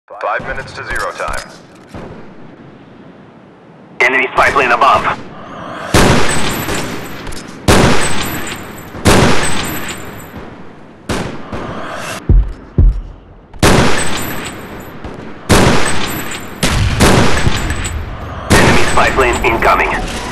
5 minutes to zero time. Enemy spy plane above. Enemy spy plane incoming.